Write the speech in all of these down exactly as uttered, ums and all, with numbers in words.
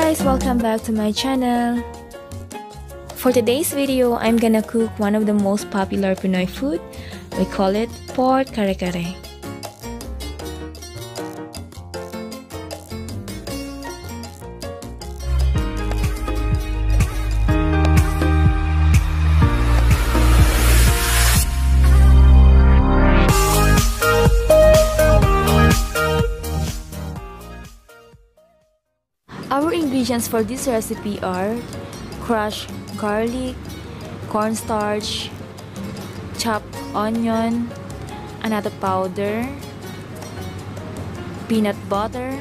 guys, welcome back to my channel. For today's video, I'm gonna cook one of the most popular Pinoy food. We call it pork kare-kare. Our ingredients for this recipe are crushed garlic, cornstarch, chopped onion, annatto powder, peanut butter.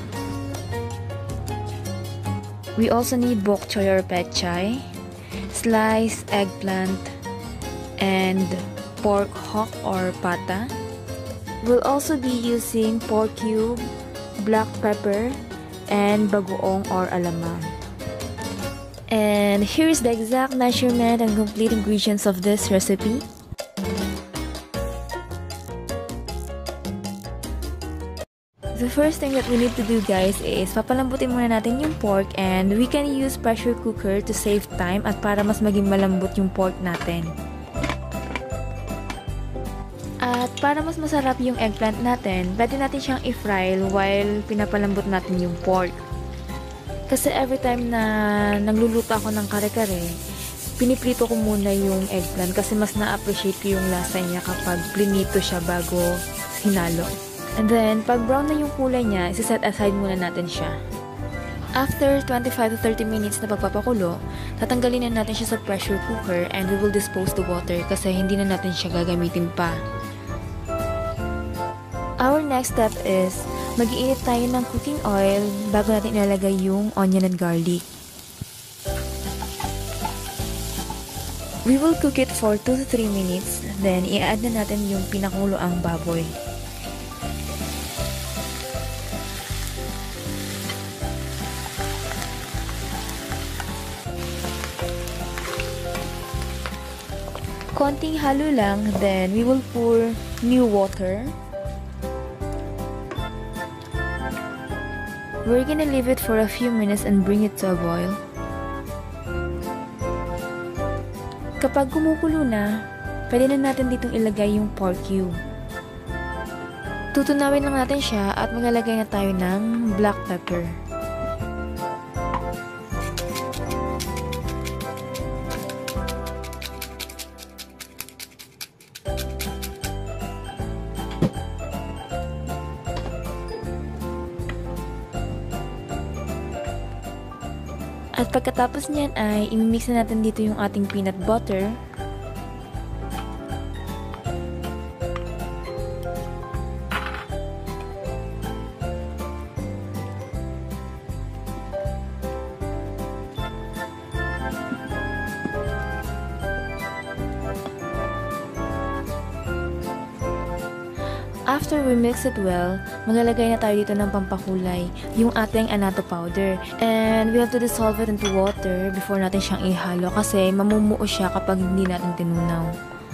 We also need bok choy or pechay, sliced eggplant, and pork hock or pata. We'll also be using pork cube, black pepper, and bagoong or alamang. And here's the exact measurement and complete ingredients of this recipe. The first thing that we need to do, guys, is papalambutin muna natin yung pork, and we can use pressure cooker to save time at para mas maging malambot yung pork natin. At para mas masarap yung eggplant natin, pwede natin siyang i-fry while pinapalambot natin yung pork. Kasi every time na nagluluto ako ng kare-kare, piniprito ko muna yung eggplant kasi mas na-appreciate ko yung lasa niya kapag plinito siya bago hinalo. And then, pag brown na yung kulay niya, isa-set aside muna natin siya. After twenty-five to thirty minutes na pagpapakulo, tatanggalin na natin siya sa pressure cooker and we will dispose the water kasi hindi na natin siya gagamitin pa. Our next step is, mag-iinit tayo ng cooking oil bago natin ilalagay yung onion and garlic. We will cook it for two to three minutes, then i-add na natin yung pinakulo ang baboy. Konting halo lang, then we will pour new water. We're gonna leave it for a few minutes and bring it to a boil. Kapag kumukulo na, pwede na natin ditong ilagay yung pork cube. Tutunawin lang natin siya at maglalagay na tayo ng black pepper. At pagkatapos niyan ay imimix na natin dito yung ating peanut butter. After we mix it well, maglalagay na tayo dito ng pampakulay, yung ating annatto powder. And we have to dissolve it into water before natin siyang ihalo kasi mamumuo siya kapag hindi natin tinunaw.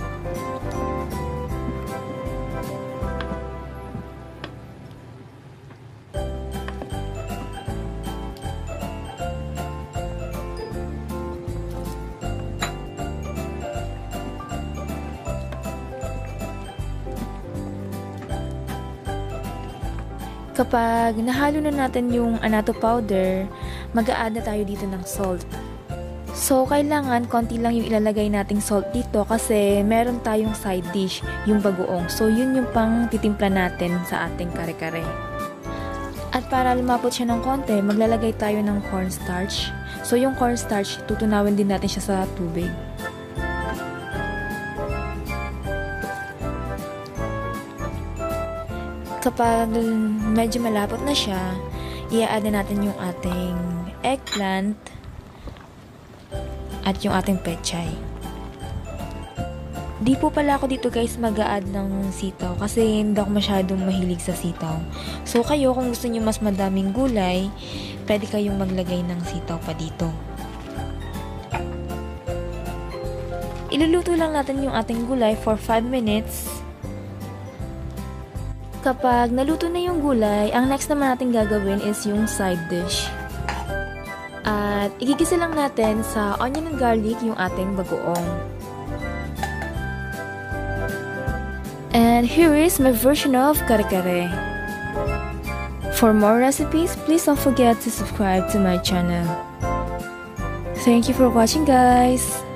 Kapag nahalo na natin yung annatto powder, mag-a-add na tayo dito ng salt. So, kailangan konti lang yung ilalagay nating salt dito kasi meron tayong side dish, yung bagoong. So, yun yung pang titimpla natin sa ating kare-kare. At para lumapot siya ng konti, maglalagay tayo ng cornstarch. So, yung cornstarch, tutunawin din natin siya sa tubig. Kapag medyo malapot na siya, i-add na natin yung ating eggplant at yung ating pechay. Di po pala ako dito, guys, mag-a-add ng sitaw kasi hindi ako masyadong mahilig sa sitaw. So kayo, kung gusto niyo mas madaming gulay, pwede kayong maglagay ng sitaw pa dito. Iluluto lang natin yung ating gulay for five minutes. Kapag naluto na yung gulay, ang next naman natin gagawin is yung side dish. At igigisa lang natin sa onion and garlic yung ating bagoong. And here is my version of kare-kare. For more recipes, please don't forget to subscribe to my channel. Thank you for watching, guys!